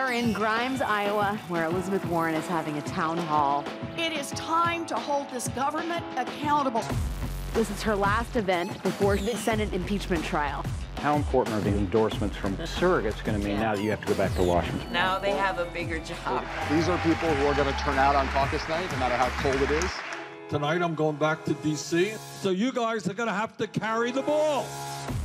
are in Grimes, Iowa, where Elizabeth Warren is having a town hall. It is time to hold this government accountable. This is her last event before the Senate impeachment trial. How important are the endorsements from surrogates going to mean now that you have to go back to Washington? Now they have a bigger job. These are people who are going to turn out on caucus night, no matter how cold it is. Tonight I'm going back to D.C., so you guys are going to have to carry the ball.